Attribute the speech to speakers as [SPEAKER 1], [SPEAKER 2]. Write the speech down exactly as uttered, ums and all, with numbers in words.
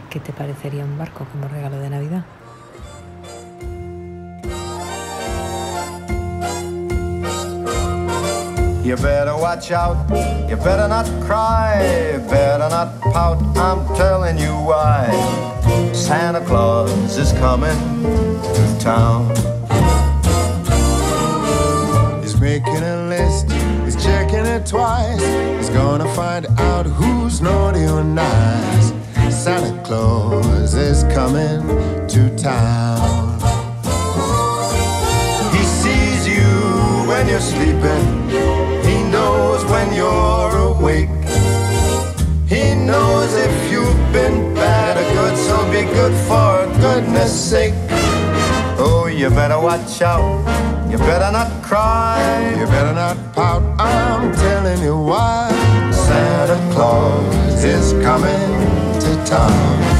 [SPEAKER 1] ¿Qué te parecería un barco como regalo de Navidad?
[SPEAKER 2] You better watch out, you better not cry, better not pout, I'm telling you why. Santa Claus is coming to town.
[SPEAKER 3] He's making a list, he's checking it twice. He's gonna find out who's naughty or nice. Santa Claus is coming to town.
[SPEAKER 2] He sees you when you're sleeping, he knows when you're awake. He knows if you've been bad or good, so be good for goodness sake. Oh, you better watch out, you better not cry,
[SPEAKER 3] You better not pout, I'm telling you why.
[SPEAKER 2] Santa Claus is coming to town.